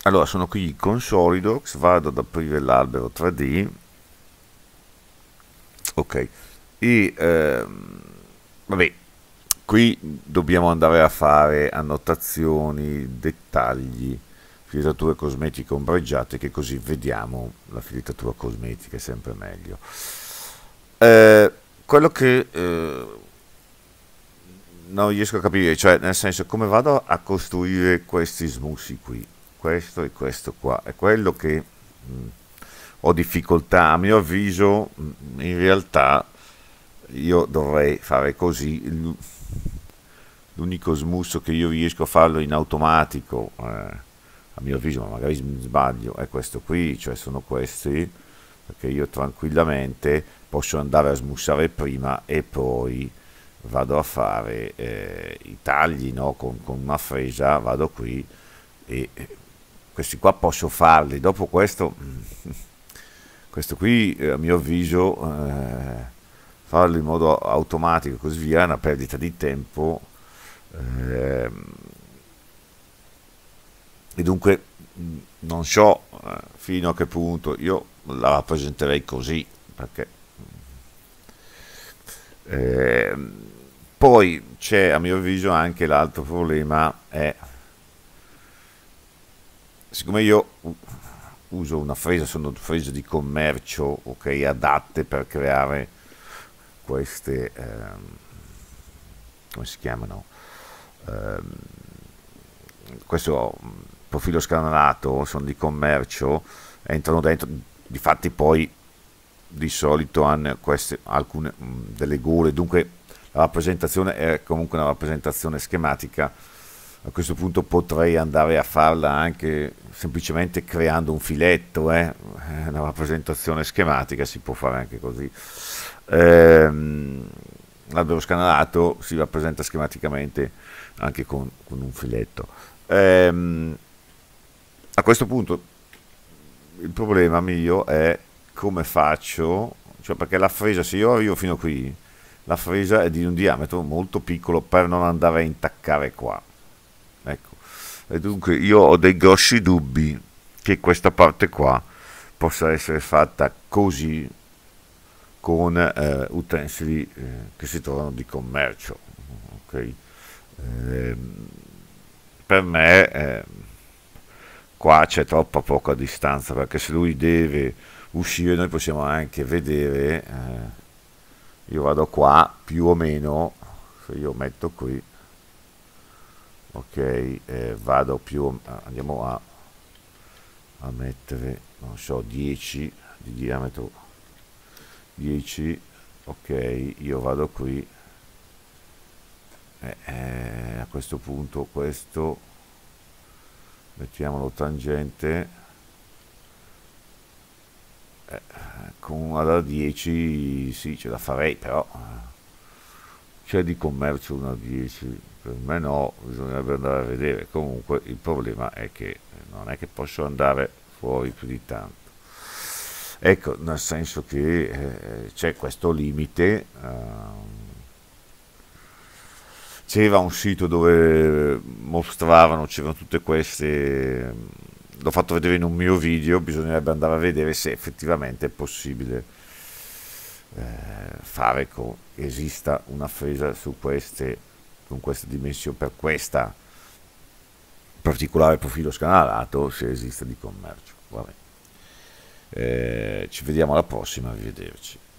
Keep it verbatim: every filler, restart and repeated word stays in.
Allora, sono qui con Solidox, vado ad aprire l'albero tre D, ok, e ehm, vabbè, qui dobbiamo andare a fare annotazioni, dettagli, filtrature cosmetiche ombreggiate, che così vediamo la filtratura cosmetica, è sempre meglio. Eh, quello che eh, non riesco a capire, cioè nel senso come vado a costruire questi smussi qui, questo e questo qua, è quello che mh, ho difficoltà, a mio avviso, mh, in realtà io dovrei fare così, L- l'unico smusso che io riesco a farlo in automatico, eh, a mio avviso, ma magari sbaglio, è questo qui, cioè sono questi, perché io tranquillamente posso andare a smussare prima e poi vado a fare eh, i tagli, no? con, con una fresa, vado qui e eh, questi qua posso farli. Dopo questo, questo qui eh, a mio avviso, eh, farlo in modo automatico così via è una perdita di tempo. eh, e dunque mh, non so eh, fino a che punto io la rappresenterei così, perché eh, poi c'è a mio avviso anche l'altro problema è, siccome io u- uso una fresa, sono frese di commercio, ok, adatte per creare queste, ehm, come si chiamano, Ehm, questo profilo scanalato, sono di commercio, entrano dentro, difatti poi di solito hanno queste, alcune mh, delle gole, dunque la rappresentazione è comunque una rappresentazione schematica. A questo punto potrei andare a farla anche semplicemente creando un filetto, eh? Una rappresentazione schematica si può fare anche così. Ehm, L'albero scanalato si rappresenta schematicamente anche con, con un filetto. Ehm, a questo punto il problema mio è come faccio, cioè perché la fresa, se io arrivo fino qui, la fresa è di un diametro molto piccolo per non andare a intaccare qua. Ecco. E dunque io ho dei grossi dubbi che questa parte qua possa essere fatta così con eh, utensili eh, che si trovano di commercio. Ok? Ehm, per me eh, qua c'è troppa poca distanza perché se lui deve uscire noi possiamo anche vedere, eh, io vado qua più o meno, se io metto qui, ok, eh, vado più, o- andiamo a, a mettere, non so, dieci di diametro, dieci, ok, io vado qui, eh, eh, a questo punto questo, mettiamolo tangente, con una da dieci sì ce la farei, però eh, c'è di commercio una da dieci, per me no, bisognerebbe andare a vedere, comunque il problema è che non è che posso andare fuori più di tanto. Ecco, nel senso che eh, c'è questo limite. ehm, C'era un sito dove mostravano, c'erano tutte queste, l'ho fatto vedere in un mio video, bisognerebbe andare a vedere se effettivamente è possibile eh, fare con, esista una fresa su queste, con queste dimensioni, per questa particolare profilo scanalato, se esiste di commercio. Vabbè. Eh, ci vediamo alla prossima, arrivederci.